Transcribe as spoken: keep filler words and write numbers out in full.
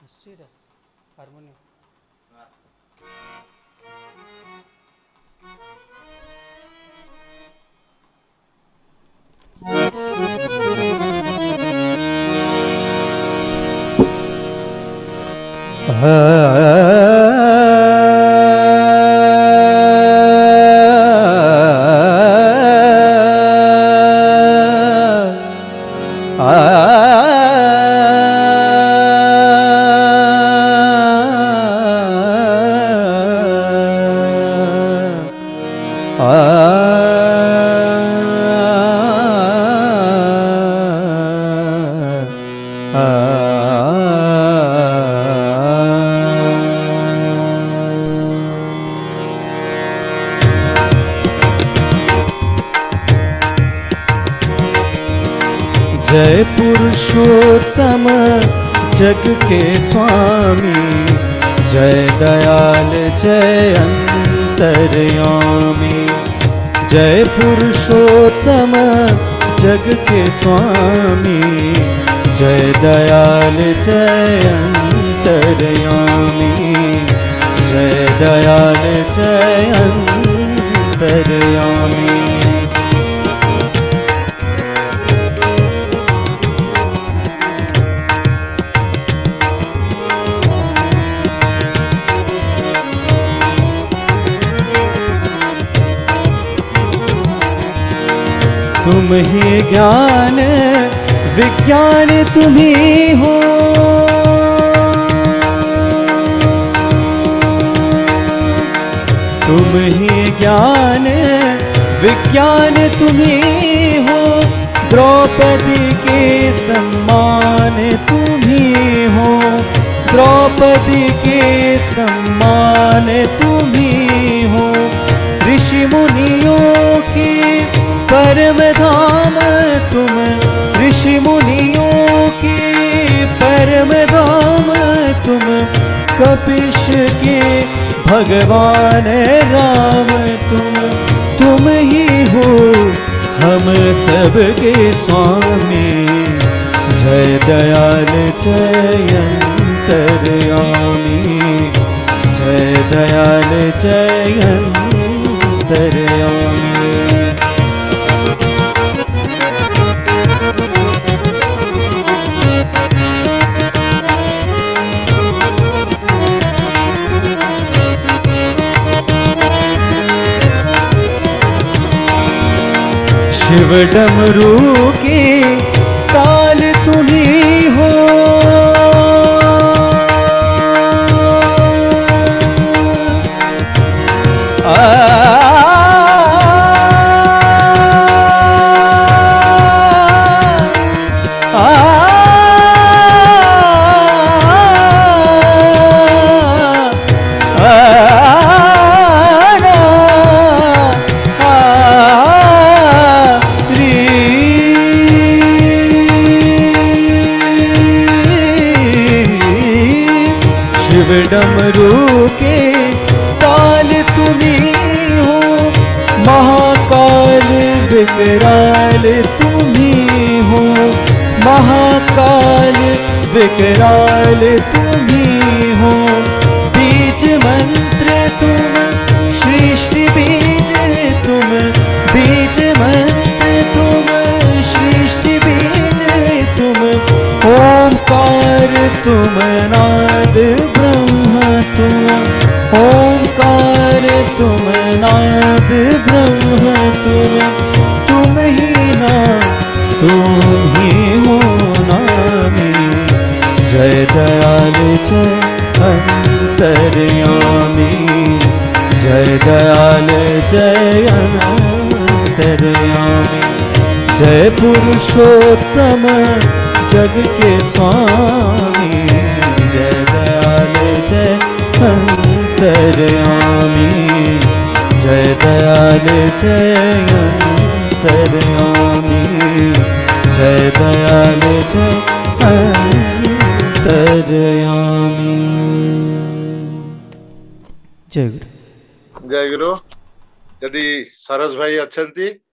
Asira, harmony. जय पुरुषोत्तम जग के स्वामी, जय दयाल जय अंतर्यामी। जय पुरुषोत्तम जग के स्वामी, जय दयाल जय अंतर्यामी। जय दयाल जय अंतर्यामी। तुम ही ज्ञान विज्ञान तुम ही हो, तुम ही ज्ञान विज्ञान तुम ही हो। द्रौपदी के सम्मान तुम ही हो, द्रौपदी के सम्मान तुम ही हो। ऋषि मुनियों की परम धाम तुम, ऋषि मुनियों की परम धाम तुम। कपिश के भगवान राम तुम, तुम ही हो हम सब के स्वामी। जय दयाल जय अंतर्यामी, जय दयाल जय अंतर्यामी। शिव डमरू की ताल तुम्ही हो, आ, आ, डमरू के ताल तुम्ही हो। महाकाल विकराल तुम्ही हो, महाकाल विकराल तुम्ही हो। बीज मंत्र तुम सृष्टि बीज तुम, बीज मंत्र तुम सृष्टि बीज तुम। ओंकार तुम नाद ब्रह्म तुम, ओंकार तुम नाद ब्रह्म तुम। तुम ही नाम तुम ही हो नामी। जय दयाल जय अंतर्यामी, जय दयाल जय अंतर्यामी। जय पुरुषोत्तम जग के स्वामी, जय दयाल जय अंतर्यामी। जय दयाल जय अंतर्यामी, जय दयाल जय अंतर्यामी। जय गुरु। जय गुरु। यदि सरस भाई अच्छा